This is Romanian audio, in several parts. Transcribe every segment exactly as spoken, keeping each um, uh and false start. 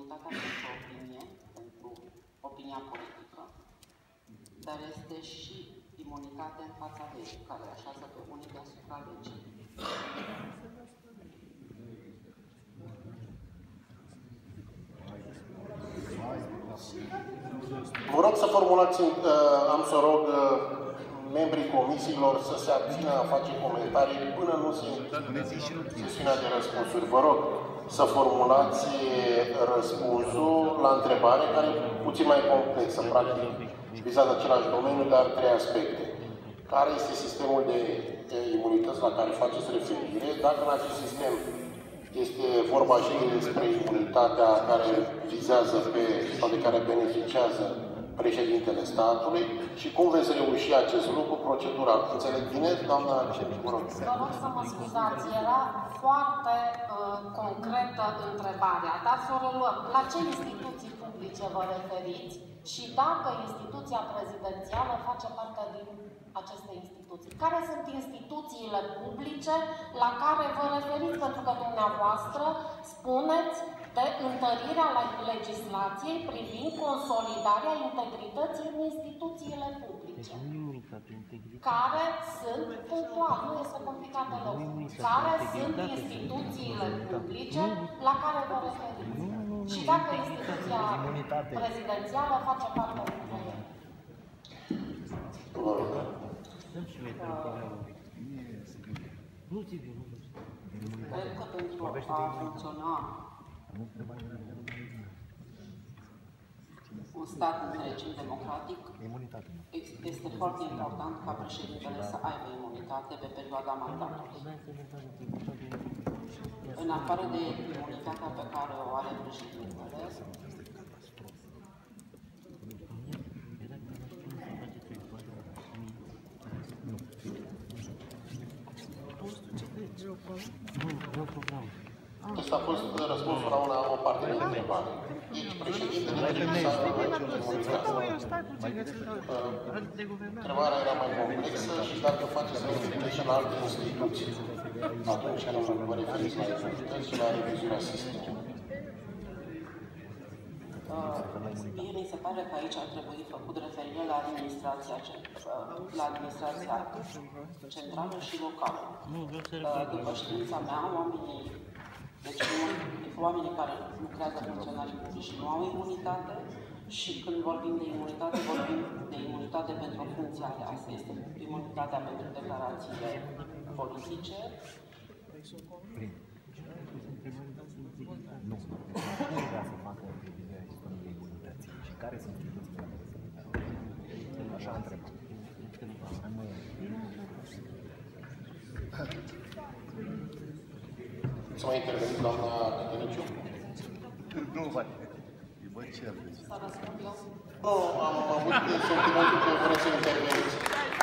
imunitatea pentru opinie, pentru opinia politică, dar este și imunitate în fața legii, care așează pe unii deasupra legii. Vă rog să formulați, am să rog membrii comisiilor să se abțină a face comentarii până nu se încheie sesiunea de răspunsuri. Vă rog să formulați răspunsul la întrebare, care e puțin mai complexă, practic vizează același domeniu, dar trei aspecte. Care este sistemul de imunități la care faceți referire? Dacă în acest sistem este vorba și despre imunitatea care vizează pe, sau de care beneficiază președintele statului și cum veți reuși acest lucru, procedura. Înțeleg bine, doamna Arceli? Vă rog. Vă rog să mă scuzați, era foarte uh, concretă întrebarea, dar să o reluăm. La ce instituții publice vă referiți și dacă instituția prezidențială face parte din aceste instituții? Care sunt instituțiile publice la care vă referiți? Pentru că dumneavoastră spuneți de întărirea legislației privind consolidarea integrității în instituțiile publice. Care sunt punctual, nu este complicat deloc. Care sunt instituțiile publice la care vă referiți? Și dacă instituția prezidențială face parte din ele. Cred că pentru a funcționa un stat în regim democratic, este foarte important ca președintele să aibă imunitate pe perioada mandatului. În afară de imunitatea pe care o are președintele, Asta a fost răspunsul la una, o parte de întrebare. Deci, președintele trebuie să aibă imunitate. Întrebarea era mai complexă și dacă faceți referire și la alte instituții, atunci nu vă referiți la imunități și la revizuirea sistemului. Mie mi se pare că aici ar trebui făcut referire la administrația, la administrația centrală și locală. După știința mea, oamenii, deci oamenii care lucrează funcționarii publici nu au imunitate și când vorbim de imunitate, vorbim de imunitate pentru funcția aleasă. Este imunitatea pentru declarațiile politice. Nu, nu vrea să facă revizuirea sistemului imunității și care sunt instituțiile care așa întreb. Să mai interveniți, doamna Cătăniciu? Nu, mai. Bă, ce aveți? Să răspund eu? Nu, am avut sentimentul că vreți să interveniți.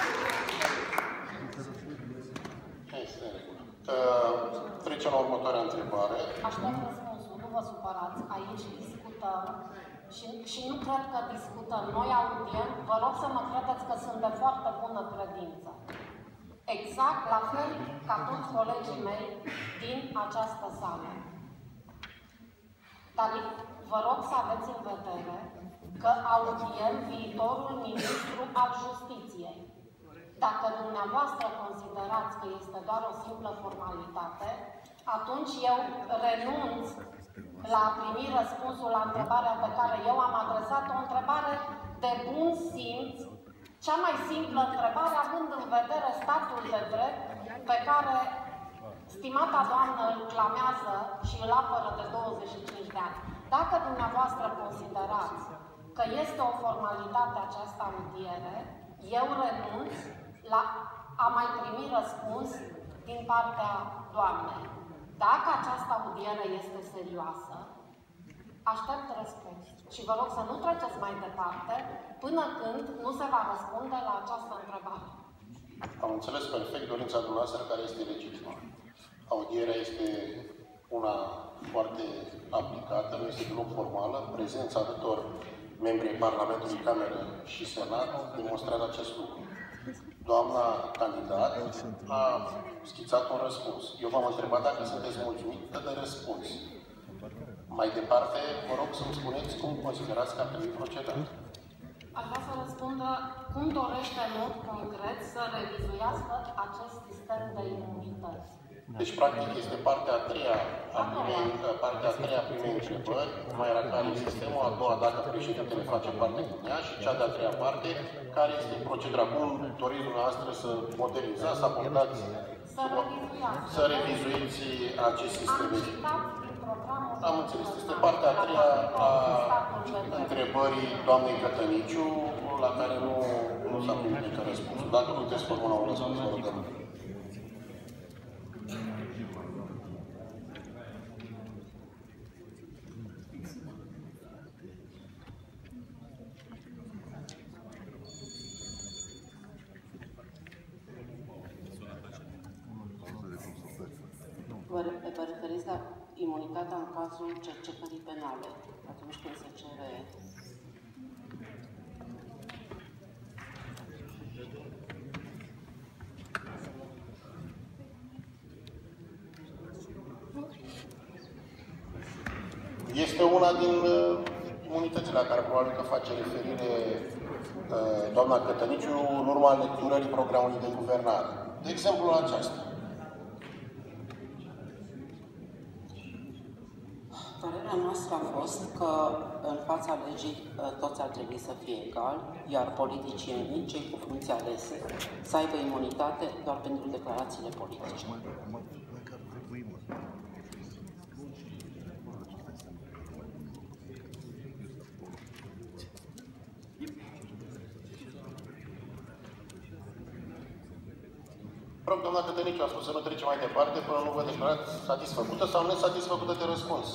Este în regulă. Trecem la următoarea întrebare. Aștept răspunsul, nu vă supărați. Aici discutăm și, și nu cred că discutăm. Noi audiem, vă rog să mă credeți că sunt de foarte bună credință. Exact la fel ca toți colegii mei din această sală. Dar vă rog să aveți în vedere că audiem viitorul ministru al Justiției. Dacă dumneavoastră considerați că este doar o simplă formalitate, atunci eu renunț la a primi răspunsul la întrebarea pe care eu am adresat-o, o întrebare de bun simț, cea mai simplă întrebare, având în vedere statul de drept pe care stimata doamnă îl clamează și îl apără de douăzeci și cinci de ani. Dacă dumneavoastră considerați că este o formalitate această audiere, eu renunț la a mai primi răspuns din partea doamnei. Dacă această audiere este serioasă, aștept răspuns. Și vă rog să nu treceți mai departe până când nu se va răspunde la această întrebare. Am înțeles perfect dorința dumneavoastră, care este legitimă. Audierea este una foarte aplicată, nu este deloc formală. Prezența atâtor membrii Parlamentului, Cameră și Senat demonstrează acest lucru. Doamna candidat a schițat un răspuns. Eu v-am întrebat dacă sunteți mulțumită de răspuns. Mai departe, vă rog să-mi spuneți cum considerați că ar trebui procedat. Aș vrea să răspundă cum dorește în mod concret să revizuiască acest sistem de imunități. Deci, practic, este partea a treia a primei, partea a treia a primei întrebări, mai era care e sistemul, a doua dacă președintele face parte din ea și cea de-a treia parte, care este procedura. Cum doriți dumneavoastră să modernizați, să abordați, Să revizuiască. să revizuiți acest sistem. Am citat din programul. Am înțeles. Este partea a treia a întrebării doamnei Cătăniciu, la care nu, nu s-a primit nicio răspuns. Dacă nu puteți formula un răspuns, vă rugăm. Vă referiți la imunitatea în cazul cercetării penale, atunci când se cere... Este una din uh, imunitățile la care probabil că face referire uh, doamna Cătăniciu în urma lecturării programului de guvernare. De exemplu, aceasta. Părerea noastră a fost că în fața legii toți ar trebui să fie egali, iar politicienii, cei cu funcții alese, să aibă imunitate doar pentru declarațiile politice. Rog, doamna Cătăniciu a spus să nu trecem mai departe până nu vă declarați satisfăcută sau nesatisfăcută de răspuns.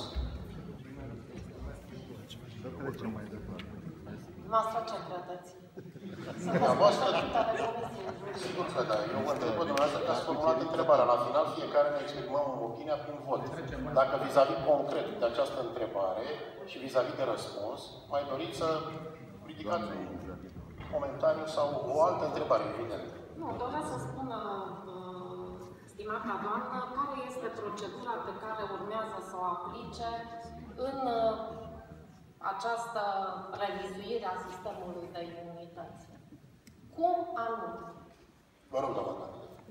Să trecem mai departe. Noastră ce credeți? Dumneavoastră, sigur că da. Eu vă întreb pe dumneavoastră că ați formulat întrebarea. La final, fiecare ne exprimăm opinia prin vot. Dacă vis-a-vis concret de această întrebare și vis-a-vis de răspuns, mai doriți să ridicați un comentariu sau o altă întrebare, evident. Nu, doresc să spună, uh, stimata doamnă, care este procedura pe care urmează să o aplice în uh, această revizuire a sistemului de imunități. Cum anume? Vă rog, doamna.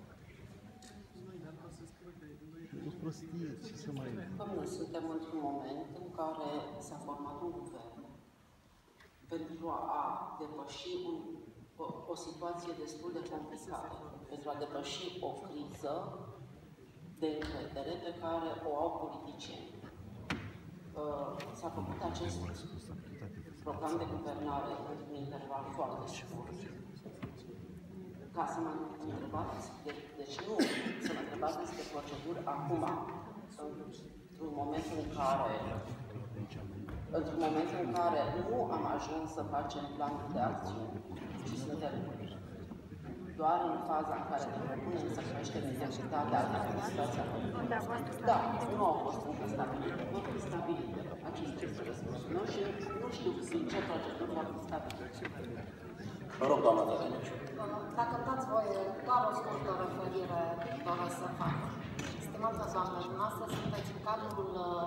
Noi suntem într-un moment în care s-a format un guvern pentru a depăși un, o, o situație destul de complicată, pentru a depăși o criză de încredere pe care o au politicienii. Uh, S-a făcut acest program de guvernare într-un interval foarte scurt. Ca să mă întrebați, de, deci nu să mă întrebați despre proceduri acum, într-un moment în care într-un moment în care nu am ajuns să facem planuri de acțiune, ci suntem doar în faza în care ne propunem să creștem intensitatea administrației. Da, nu au fost încă stabilite, nu au fost stabilite. Acesta este răspunsul meu și nu știu prin ce proceduri va fi stabilite. Vă rog, doamna Cătăniciu. Dacă îmi dați voie, doar o scurtă referire doresc să fac. Stimată doamnă, dumneavoastră sunteți în cadrul,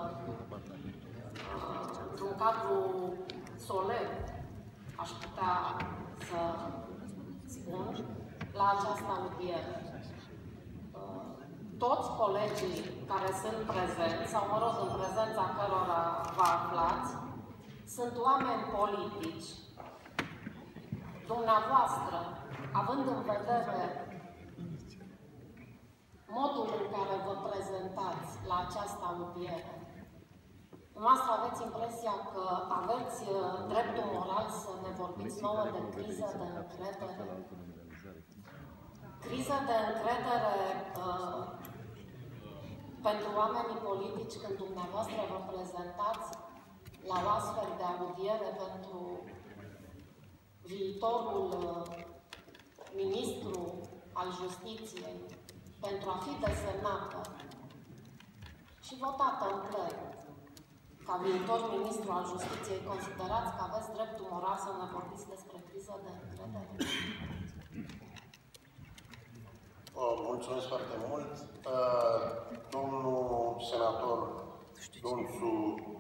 într-un cadru solemn, aș putea să spun, la această audiere. Toți colegii care sunt prezenți, sau mă rog, în prezența cărora vă aflați, sunt oameni politici. Dumneavoastră, având în vedere modul în care vă prezentați la această audiere, dumneavoastră aveți impresia că aveți dreptul moral să ne vorbiți nouă de criză de încredere? Criză de încredere uh, pentru oamenii politici când dumneavoastră vă prezentați la o astfel de audiere pentru viitorul uh, ministru al Justiției, pentru a fi desemnată și votată în plen ca viitor ministru al Justiției, considerați că aveți dreptul moral să ne vorbiți despre criză de încredere? Mulțumesc foarte mult. Domnul senator Donțu